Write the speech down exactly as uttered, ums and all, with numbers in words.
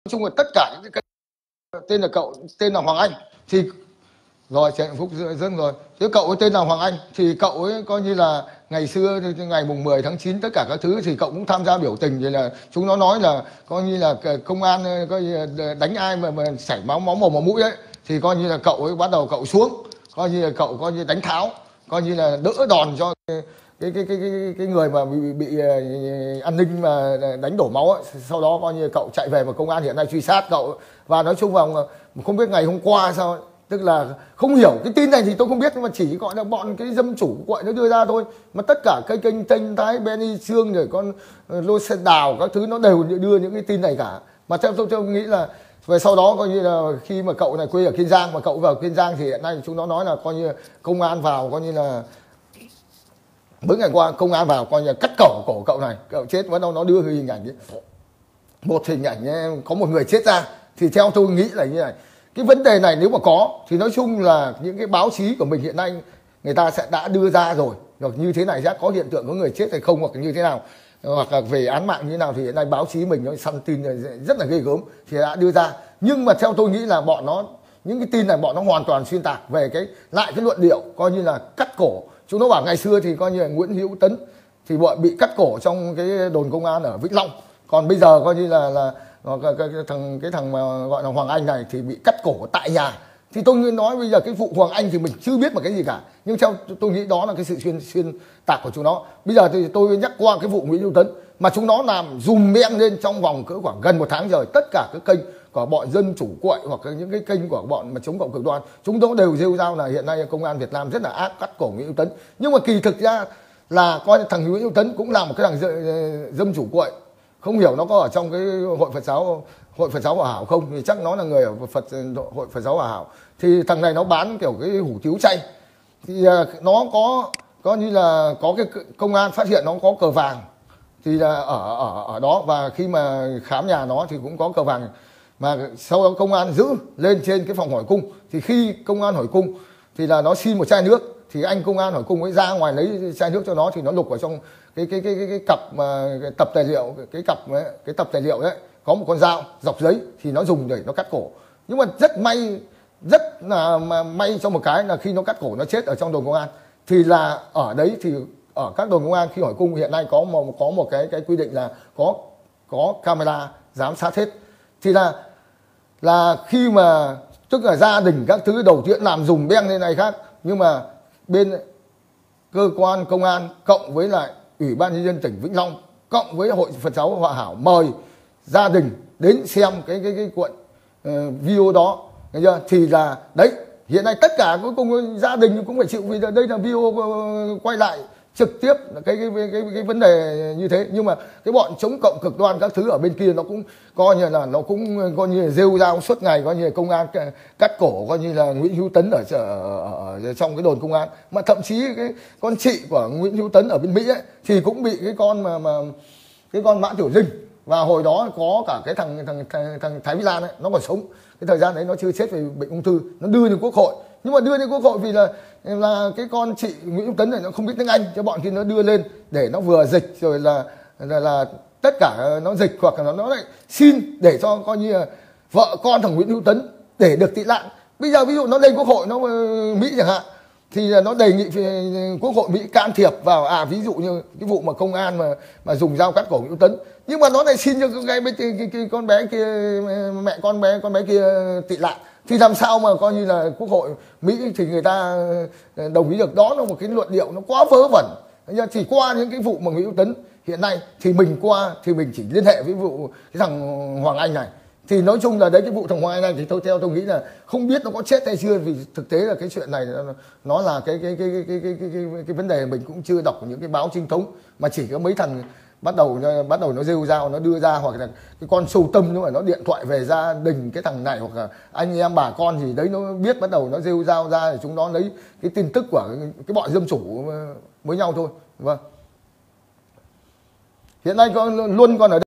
chung là tất cả những cái tên là cậu tên là Hoàng Anh thì rồi Trần Hạnh Phúc dâng rồi. Nếu cậu ấy tên là Hoàng Anh thì cậu ấy coi như là ngày xưa ngày mùng mười tháng chín tất cả các thứ thì cậu cũng tham gia biểu tình, thì là chúng nó nói là coi như là công an coi như là đánh ai mà, mà chảy máu máu mồm máu mũi ấy, thì coi như là cậu ấy bắt đầu cậu xuống, coi như là cậu coi như đánh tháo, coi như là đỡ đòn cho cái cái cái cái, cái người mà bị, bị, bị an ninh mà đánh đổ máu ấy. Sau đó coi như cậu chạy về mà công an hiện nay truy sát cậu, và nói chung là không biết ngày hôm qua sao ấy, tức là không hiểu cái tin này thì tôi không biết, nhưng mà chỉ gọi là bọn cái dâm chủ gọi nó đưa ra thôi, mà tất cả cái kênh Thanh Thái Benny Sương rồi con Lô Xe Đào các thứ nó đều đưa những cái tin này cả. Mà theo tôi, tôi nghĩ là về sau đó coi như là khi mà cậu này quê ở Kiên Giang, mà cậu vào Kiên Giang thì hiện nay chúng nó nói là coi như công an vào coi như là mấy ngày qua công an vào coi như là cắt cổ cổ cậu này, cậu chết, bắt đầu nó đưa hình ảnh ấy. Một hình ảnh có một người chết ra, thì theo tôi nghĩ là như này, cái vấn đề này nếu mà có thì nói chung là những cái báo chí của mình hiện nay người ta sẽ đã đưa ra rồi, hoặc như thế này sẽ có hiện tượng có người chết hay không, hoặc như thế nào, hoặc là về án mạng như thế nào, thì hiện nay báo chí mình nó săn tin rất là ghê gớm thì đã đưa ra. Nhưng mà theo tôi nghĩ là bọn nó những cái tin này bọn nó hoàn toàn xuyên tạc về cái lại cái luận điệu coi như là cắt cổ. Chúng nó bảo ngày xưa thì coi như là Nguyễn Hữu Tấn thì bọn bị cắt cổ trong cái đồn công an ở Vĩnh Long, còn bây giờ coi như là là cái, cái, cái thằng cái thằng mà gọi là Hoàng Anh này thì bị cắt cổ tại nhà. Thì tôi nói bây giờ cái vụ Hoàng Anh thì mình chưa biết một cái gì cả, nhưng theo tôi nghĩ đó là cái sự xuyên xuyên tạc của chúng nó. Bây giờ thì tôi nhắc qua cái vụ Nguyễn Hữu Tấn mà chúng nó làm dùm beng lên trong vòng cỡ khoảng gần một tháng rồi, tất cả các kênh của bọn dân chủ quậy hoặc những cái kênh của bọn mà chống cộng cực đoan, chúng nó đều rêu rao là hiện nay công an Việt Nam rất là ác, cắt cổ Nguyễn Hữu Tấn. Nhưng mà kỳ thực ra là coi thằng Nguyễn Hữu Tấn cũng là một cái thằng dâm chủ quậy, không hiểu nó có ở trong cái hội Phật giáo hội Phật giáo Hòa Hảo không, thì chắc nó là người ở Phật hội Phật giáo Hòa Hảo. Thì thằng này nó bán kiểu cái hủ tiếu chay, thì nó có có như là có cái công an phát hiện nó có cờ vàng, thì là ở ở ở đó, và khi mà khám nhà nó thì cũng có cờ vàng. Mà sau đó công an giữ lên trên cái phòng hỏi cung, thì khi công an hỏi cung thì là nó xin một chai nước, thì anh công an hỏi cung ấy ra ngoài lấy chai nước cho nó, thì nó lục ở trong cái cái cái cái, cái cặp mà cái tập tài liệu cái cặp ấy, cái tập tài liệu đấy có một con dao dọc giấy, thì nó dùng để nó cắt cổ. Nhưng mà rất may rất là mà may cho một cái là khi nó cắt cổ nó chết ở trong đồn công an, thì là ở đấy thì ở các đồn công an khi hỏi cung hiện nay có một có một cái cái quy định là có có camera giám sát hết. Thì là là khi mà tức là gia đình các thứ đầu tiên làm dùng beng lên này khác, nhưng mà bên cơ quan công an cộng với lại Ủy ban nhân dân tỉnh Vĩnh Long cộng với hội Phật giáo Hòa Hảo mời gia đình đến xem cái cái cái cuộn uh, video đó, thấy chưa? Thì là đấy, hiện nay tất cả cuối cùng gia đình cũng phải chịu, vì đây là video uh, quay lại trực tiếp cái cái, cái cái cái vấn đề như thế. Nhưng mà cái bọn chống cộng cực đoan các thứ ở bên kia nó cũng coi như là nó cũng coi như là rêu rao suốt ngày, coi như là công an cắt cổ coi như là Nguyễn Hữu Tấn ở, ở, ở trong cái đồn công an. Mà thậm chí cái con chị của Nguyễn Hữu Tấn ở bên Mỹ ấy, thì cũng bị cái con mà mà cái con Mã Tiểu Linh, và hồi đó có cả cái thằng thằng thằng, thằng Thái Vĩ Lan ấy, nó còn sống, cái thời gian đấy nó chưa chết vì bệnh ung thư, nó đưa lên quốc hội. Nhưng mà đưa lên quốc hội vì là là cái con chị Nguyễn Hữu Tấn này nó không biết tiếng Anh, cho bọn kia nó đưa lên để nó vừa dịch rồi là là, là tất cả nó dịch, hoặc là nó nó lại xin để cho coi như là vợ con thằng Nguyễn Hữu Tấn để được tị nạn. Bây giờ ví dụ nó lên quốc hội nó Mỹ chẳng hạn, thì nó đề nghị quốc hội Mỹ can thiệp vào, à ví dụ như cái vụ mà công an mà mà dùng dao cắt cổ Nguyễn Hữu Tấn, nhưng mà nó lại xin cho cái, cái, cái, cái con bé kia, mẹ con bé con bé kia tị nạn, thì làm sao mà coi như là quốc hội Mỹ thì người ta đồng ý được. Đó là một cái luận điệu nó quá vớ vẩn. Thì qua những cái vụ mà Nguyễn Hữu Tấn hiện nay thì mình qua thì mình chỉ liên hệ với vụ cái thằng Hoàng Anh này, thì nói chung là đấy, cái vụ thằng Hoàng Anh này thì tôi theo tôi nghĩ là không biết nó có chết hay chưa, vì thực tế là cái chuyện này nó, nó là cái cái cái cái cái cái cái, cái, cái vấn đề mình cũng chưa đọc những cái báo chính thống, mà chỉ có mấy thằng bắt đầu bắt đầu nó rêu rao, nó đưa ra, hoặc là cái con sâu tâm nhưng mà nó điện thoại về gia đình cái thằng này, hoặc là anh em bà con gì đấy nó biết, bắt đầu nó rêu rao ra, thì chúng nó lấy cái tin tức của cái, cái bọn dâm chủ với nhau thôi. Vâng, hiện nay con luôn còn ở đây.